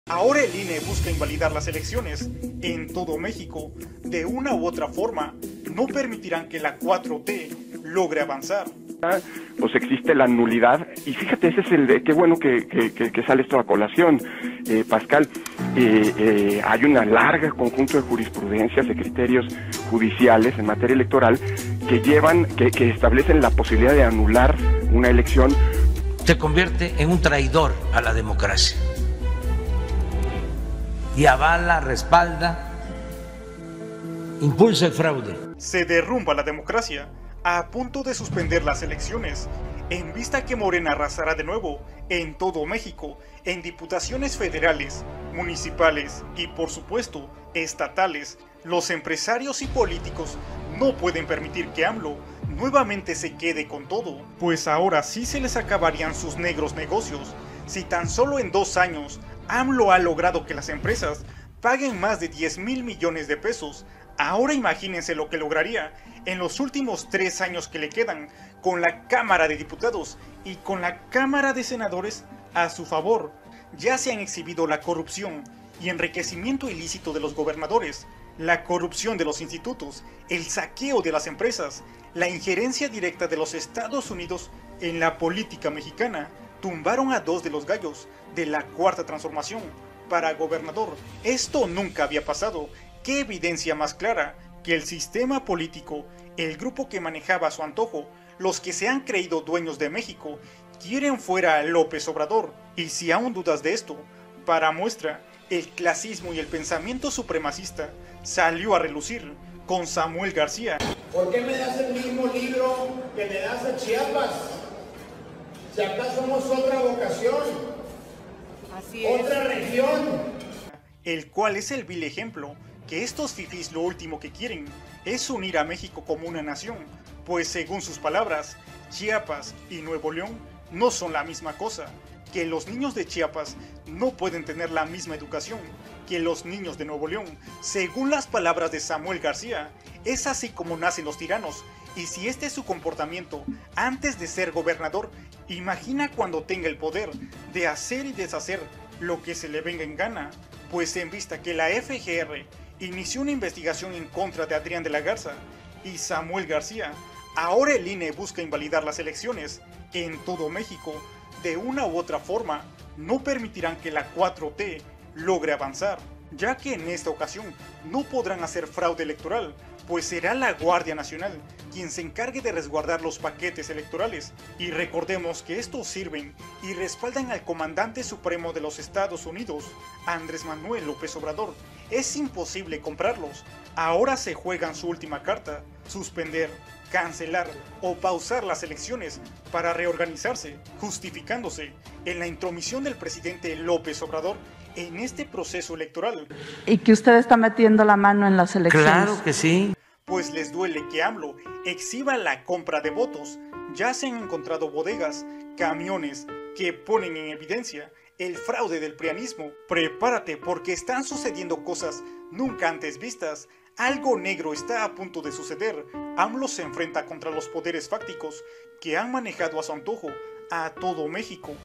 Ahora el INE busca invalidar las elecciones en todo México. De una u otra forma, no permitirán que la 4T logre avanzar. Pues existe la nulidad, y fíjate, ese es el de, qué bueno que sale esto a colación, Pascal. Hay una larga conjunto de jurisprudencias, de criterios judiciales en materia electoral que establecen la posibilidad de anular una elección. Se convierte en un traidor a la democracia y avala, respalda, impulsa el fraude. Se derrumba la democracia a punto de suspender las elecciones, en vista que Morena arrasará de nuevo en todo México, en diputaciones federales, municipales y por supuesto estatales. Los empresarios y políticos no pueden permitir que AMLO nuevamente se quede con todo, pues ahora sí se les acabarían sus negros negocios. Si tan solo en 2 años AMLO ha logrado que las empresas paguen más de 10,000 millones de pesos, ahora imagínense lo que lograría en los últimos 3 años que le quedan, con la Cámara de Diputados y con la Cámara de Senadores a su favor. Ya se han exhibido la corrupción y enriquecimiento ilícito de los gobernadores, la corrupción de los institutos, el saqueo de las empresas, la injerencia directa de los Estados Unidos en la política mexicana. Tumbaron a 2 de los gallos de la Cuarta Transformación para gobernador. Esto nunca había pasado. ¿Qué evidencia más clara que el sistema político, el grupo que manejaba a su antojo, los que se han creído dueños de México, quieren fuera a López Obrador? Y si aún dudas de esto, para muestra, el clasismo y el pensamiento supremacista salió a relucir con Samuel García. ¿Por qué me das el mismo libro que le das a Chiapas? Si acá somos otra vocación, así es, otra región. El cual es el vil ejemplo que estos fifís lo último que quieren es unir a México como una nación, pues según sus palabras, Chiapas y Nuevo León no son la misma cosa, que los niños de Chiapas no pueden tener la misma educación que los niños de Nuevo León. Según las palabras de Samuel García, es así como nacen los tiranos, y si este es su comportamiento antes de ser gobernador, imagina cuando tenga el poder de hacer y deshacer lo que se le venga en gana, pues en vista que la FGR inició una investigación en contra de Adrián de la Garza y Samuel García, ahora el INE busca invalidar las elecciones en todo México. De una u otra forma, no permitirán que la 4T logre avanzar, ya que en esta ocasión no podrán hacer fraude electoral, pues será la Guardia Nacional quien se encargue de resguardar los paquetes electorales. Y recordemos que estos sirven y respaldan al comandante supremo de los Estados Unidos, Andrés Manuel López Obrador. Es imposible comprarlos. Ahora se juegan su última carta: suspender, cancelar o pausar las elecciones para reorganizarse, justificándose en la intromisión del presidente López Obrador en este proceso electoral. Y que usted está metiendo la mano en las elecciones. Claro que sí. Pues les duele que AMLO exhiba la compra de votos. Ya se han encontrado bodegas, camiones que ponen en evidencia el fraude del prianismo. Prepárate, porque están sucediendo cosas nunca antes vistas. Algo negro está a punto de suceder. AMLO se enfrenta contra los poderes fácticos que han manejado a su antojo a todo México.